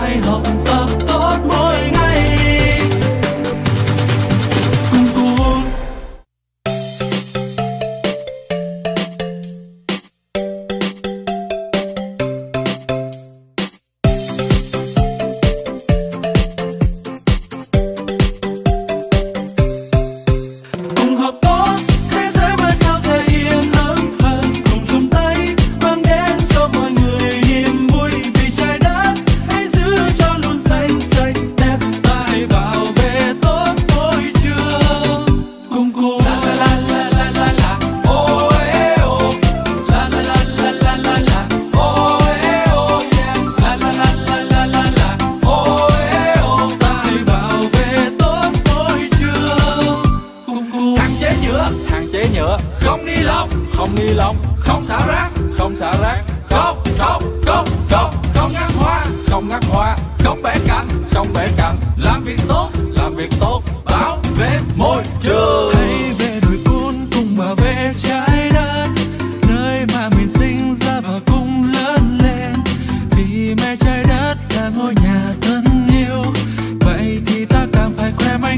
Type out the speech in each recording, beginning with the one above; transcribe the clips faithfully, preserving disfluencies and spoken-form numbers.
lại học tập tốt mỗi ngày. Cùng cuốn cùng học tốt, thế giới mai sau sẽ yên ấm hơn. Cùng chung tay mang đến cho mọi người niềm vui, vì trái đất hãy giữ cho luôn xanh sạch đẹp, ta hãy bảo vệ tốt môi trường. Cùng cùng la la la la la la ô ê ô, la la la la la la la ô ê ô, yeah, la la la la la la la ô ê ô, ta hãy bảo vệ tốt môi trường. Cùng cùng hạn chế nhựa, hạn chế nhựa, không ni lông, không ni lông, không xả rác, không xả rác, không không không không không ngắt hoa, không ngắt hoa, không bẻ cành, không bẻ cành, làm việc tốt, làm việc tốt, bảo vệ môi trường. Hãy về đồi cuốn cùng bảo vệ trái đất, nơi mà mình sinh ra và cùng lớn lên, vì mẹ trái đất là ngôi nhà thân yêu. Vậy thì ta càng phải khỏe mạnh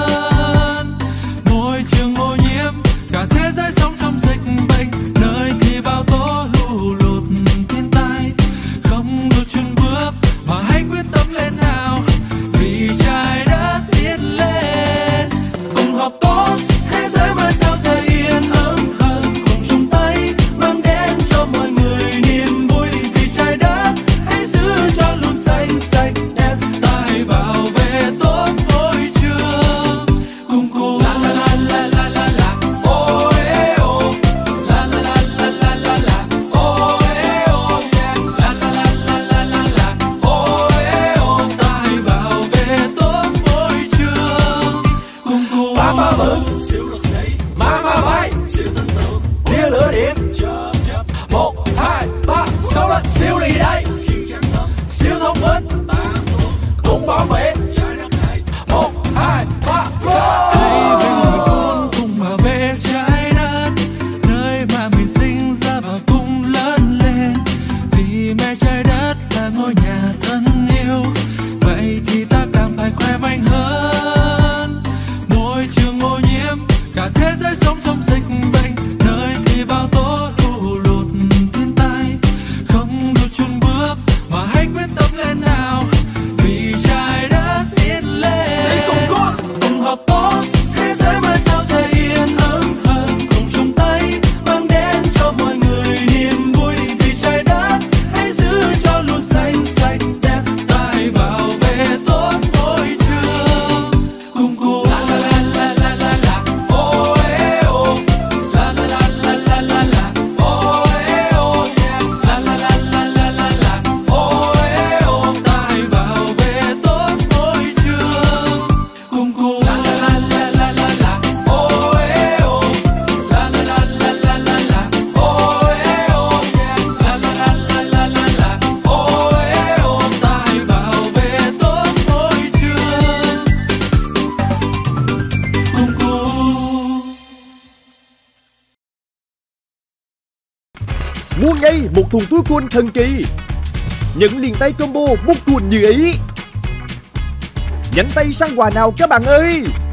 hơn. Môi trường ô nhiễm, cả thế giới sống trong dịch bệnh, nơi thì bão tố lũ lụt thiên tai, không được chùn bước mà hãy quyết tâm lên nào, vì trái đất tiến lên. Cùng học tốt, thế giới mai sau sẽ yên ấm hơn. Cùng chung tay mang đến cho mọi người niềm vui, vì trái đất hãy giữ cho luôn xanh sạch đẹp, ta hãy bảo vệ tốt môi trường. Cùng cùng la la la la la la la ô ê ô, la la la la la la la ô ê ô, yeah, la la la la la la la ô ê ô, ta hãy bảo vệ tốt môi trường. Cùng cùng ba ba bự siêu lực sĩ, ma ma bay siêu thần tượng, tia lửa điện chớp chớp, một hai ba sáu lên siêu đi đây, siêu thông minh cùng bảo vệ trái đất này, một hai ba sáu. Hãy về đồi cuốn cùng bảo vệ trái đất, nơi mà mình sinh ra và cùng lớn lên, vì mẹ trái đất là ngôi nhà thân yêu. Vậy thì ta càng phải khỏe mạnh hơn. Môi trường ô nhiễm, cả thế giới sống trong dịch bệnh, nơi thì bão tố lũ lụt thiên tai, không được chùn bước mà hãy quyết tâm lên nào, vì trái đất tiến lên. Đi cùng con, cùng học tốt, thế giới mai sau sẽ yên ấm hơn. Cùng chung tay mang đến cho mọi người niềm vui, vì trái đất hãy giữ cho luôn xanh sạch đẹp, ta hãy bảo vệ tốt môi trường. Cùng cùng la la la la la la ô ê ô, la la la la la la la ô ê ô, yeah, la la la la la la la ô ê ô, ta hãy bảo vệ tốt môi trường. Cùng cùng la la la la la la ô ê ô, la la la la la la la ô ê ô, yeah, la la la la la la la ô ê ô, ta hãy bảo vệ tốt môi trường. Cùng cùng Mua ngay một thùng túi quần thần kỳ, nhận liền tay combo một quần như ý. Nhanh tay săn quà nào các bạn ơi!